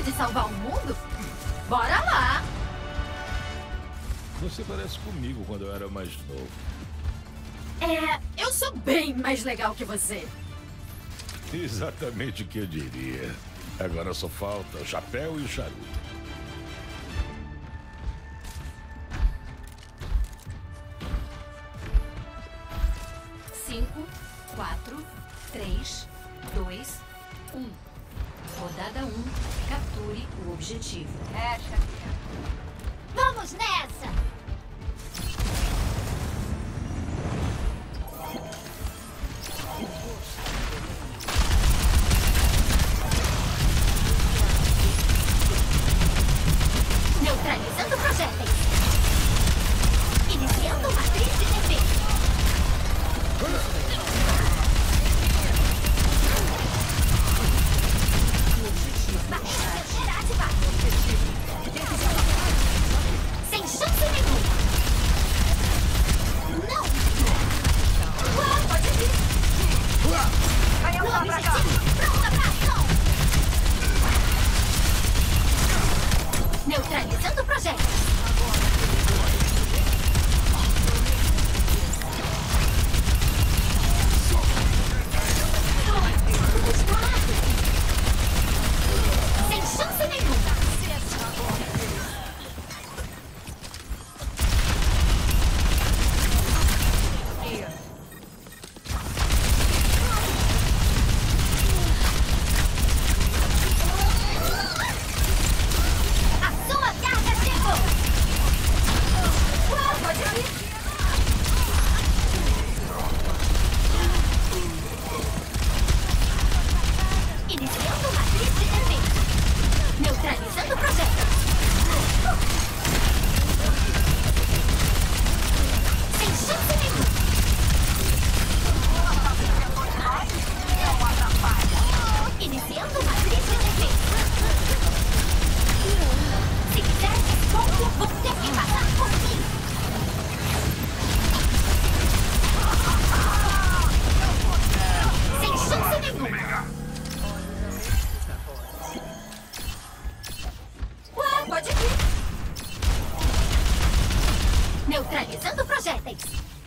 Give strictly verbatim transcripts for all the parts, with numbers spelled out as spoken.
de salvar o mundo? Bora lá! Você parece comigo quando eu era mais novo. É, eu sou bem mais legal que você. Exatamente o que eu diria. Agora só falta o chapéu e o charuto. Cinco, quatro, três, dois, um. Rodada um. Capture o objetivo. É, chefia. Vamos nessa! Neutralizando projéteis. Iniciando matriz de defesa. Barreira terceira ativada. Sem chance nenhuma. Não! Uau, pode vir! Vai No andar pra cá. objetivo, pronta pra ação! Neutralizando o projeto. Sem chance nenhuma. A sua carga chegou. Uau, pode vir. Iniciando matriz de defesa. Neutralizando o projeto. Sem chance nenhuma. Iniciando matriz de defesa. Se quiser esse ponto, vou ter que passar por mim. Sem chance nenhuma. Ué, pode vir. Neutralizando projéteis.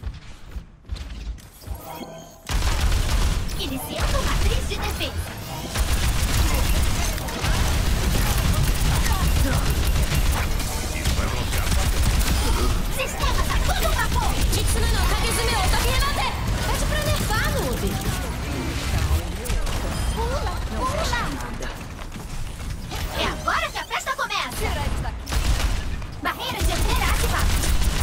Iniciando matriz de defesa. Sistemas a todo vapor. Jitsuno no Kagezume o Tabiemate. Pede pra nervar, noob. Pula, pula. É agora que a festa começa. Barreira dianteira ativada.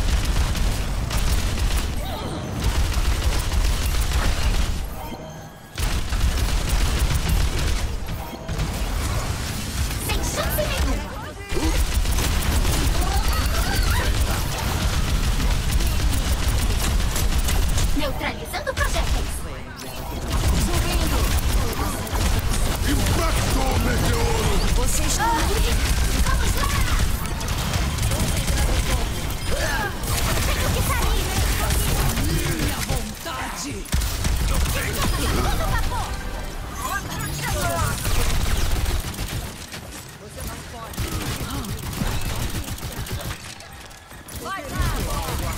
Sem chance nenhuma. Neutralizando projéteis. Impacto meteoro! Você está aí? Vamos lá! Tenho que sair! Minha vontade! Todo vapor! Vai lá.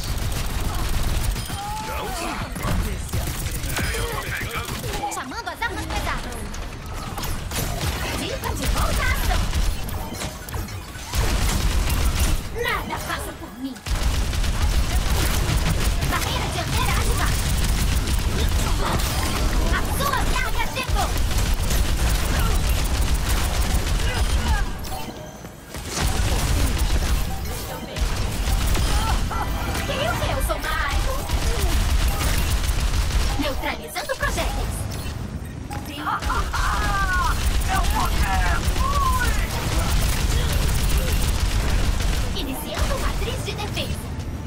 Chamando as armas pesadas! Dica de volta à ação! Nada passa por mim! Barreira dianteira ativada! A sua carga chegou! E o que eu sou mais? Neutralizando projéteis! Eu vou ter. Iniciando matriz de defesa.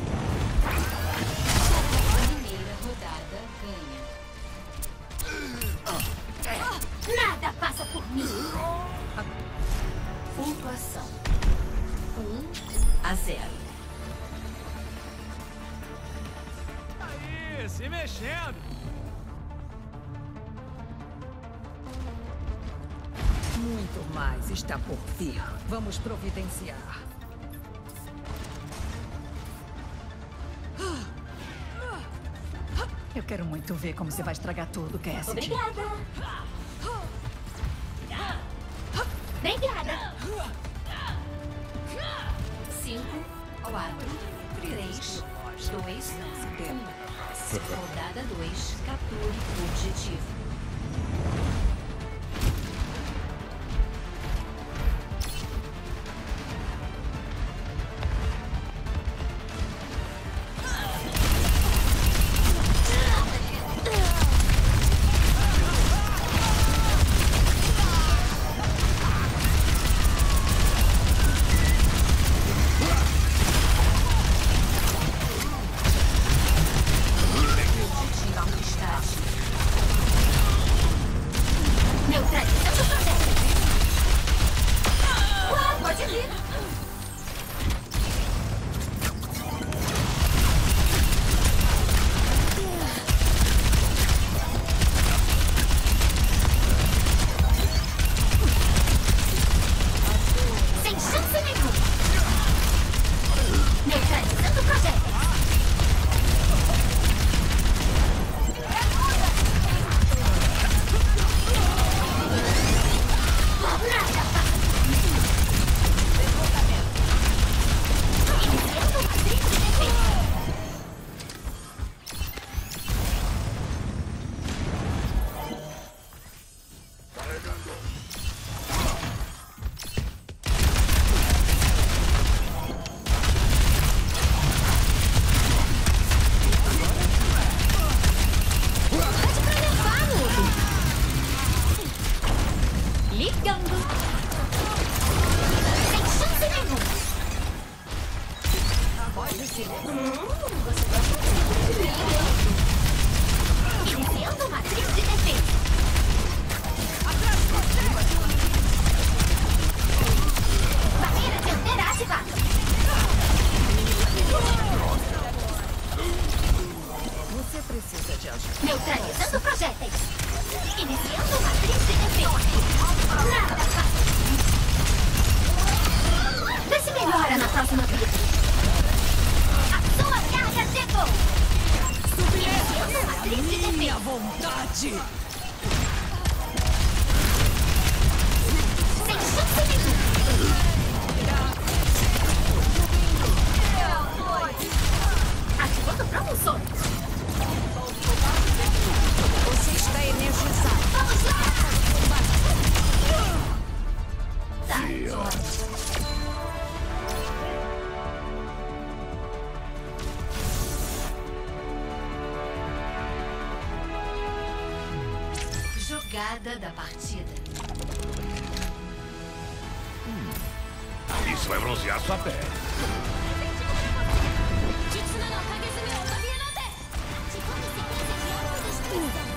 Primeira rodada ganha. Nada passa por mim. Pontuação: um a zero. Aí, se mexendo. Muito mais está por vir. Vamos providenciar. Eu quero muito ver como você vai estragar tudo, Cassidy. Obrigada. Obrigada. Cinco, quatro, três, dois, um. Rodada dois. Capture o objetivo. Neutralizando o projeto. Uau, pode vir. Sem chance nenhuma. Neutralizando o projeto. Ligando. Sem chance nenhuma. Hum, você gosta de iniciando matriz de defesa. Barreira dianteira ativada. Você precisa de ajuda. Neutralizando projéteis. Iniciando matriz de defesa. Nada fácil. Vê se melhora na próxima vez. A sua carga chegou. Iniciando matriz de Minha defesa. vontade! Sem chance nenhuma. Ativando propulsores. Você está energizado. Vamos lá. Tá. Jogada da partida. Isso vai bronzear sua pele. 術の影爪を飛び放て。自己に責任を持って